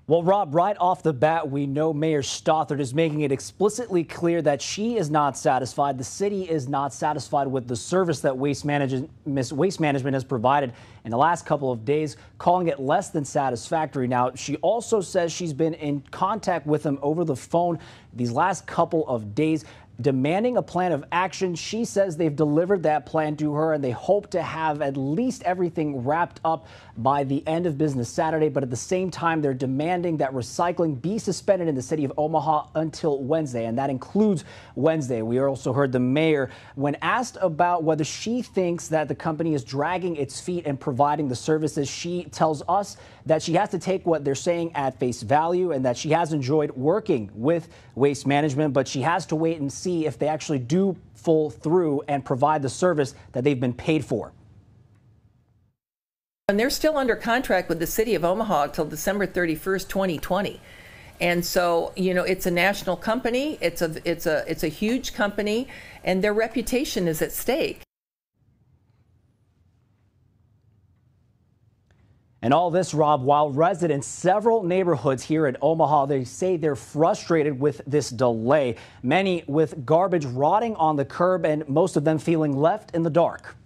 Well, Rob, right off the bat, we know Mayor Stothert is making it explicitly clear that she is not satisfied. The city is not satisfied with the service that Waste Management has provided in the last couple of days, calling it less than satisfactory. Now, she also says she's been in contact with them over the phone these last couple of days, demanding a plan of action. She says they've delivered that plan to her and they hope to have at least everything wrapped up by the end of business Saturday. But at the same time, they're demanding that recycling be suspended in the city of Omaha until Wednesday, and that includes Wednesday. We also heard the mayor, when asked about whether she thinks that the company is dragging its feet and providing the services, she tells us that she has to take what they're saying at face value and that she has enjoyed working with Waste Management, but she has to wait and see if they actually do pull through and provide the service that they've been paid for. And they're still under contract with the city of Omaha until December 31st, 2020. And so, you know, it's a national company, it's a huge company, and their reputation is at stake. And all this, Rob, while residents several neighborhoods here in Omaha, they say they're frustrated with this delay. Many with garbage rotting on the curb and most of them feeling left in the dark.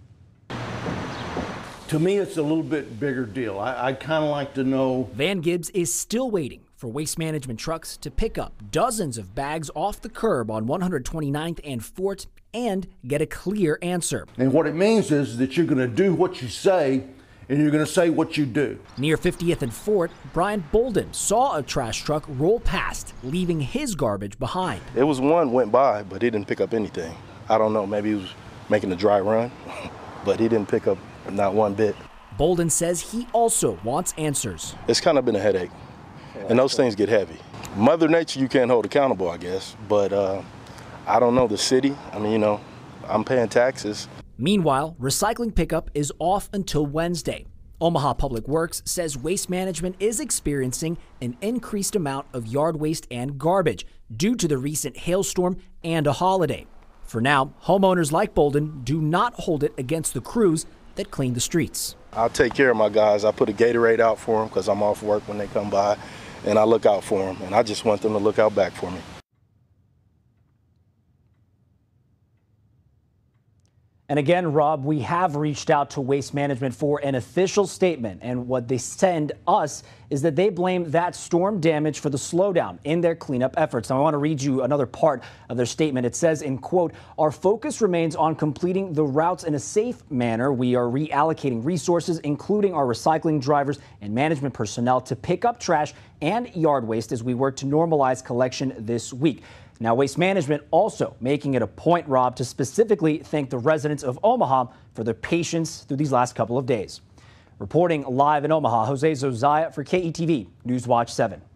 To me, it's a little bit bigger deal. I'd kind of like to know. Van Gibbs is still waiting for Waste Management trucks to pick up dozens of bags off the curb on 129th and Fort and get a clear answer. And what it means is that you're going to do what you say and you're going to say what you do. Near 50th and Fort, Brian Bolden saw a trash truck roll past, leaving his garbage behind. It was one went by, but he didn't pick up anything. I don't know, maybe he was making a dry run, but he didn't pick up not one bit. Bolden says he also wants answers. It's kind of been a headache, and those things get heavy. Mother Nature you can't hold accountable, I guess, but I don't know, the city, I mean, you know, I'm paying taxes. Meanwhile, recycling pickup is off until Wednesday. Omaha Public Works says Waste Management is experiencing an increased amount of yard waste and garbage due to the recent hailstorm and a holiday. For now, homeowners like Bolden do not hold it against the crews that clean the streets. I'll take care of my guys. I put a Gatorade out for them because I'm off work when they come by, and I look out for them, and I just want them to look out back for me. And again, Rob, we have reached out to Waste Management for an official statement, and what they send us is that they blame that storm damage for the slowdown in their cleanup efforts. Now, I want to read you another part of their statement. It says, in quote, "Our focus remains on completing the routes in a safe manner. We are reallocating resources, including our recycling drivers and management personnel, to pick up trash and yard waste as we work to normalize collection this week." Now, Waste Management also making it a point, Rob, to specifically thank the residents of Omaha for their patience through these last couple of days. Reporting live in Omaha, Jose Zozaya for KETV Newswatch 7.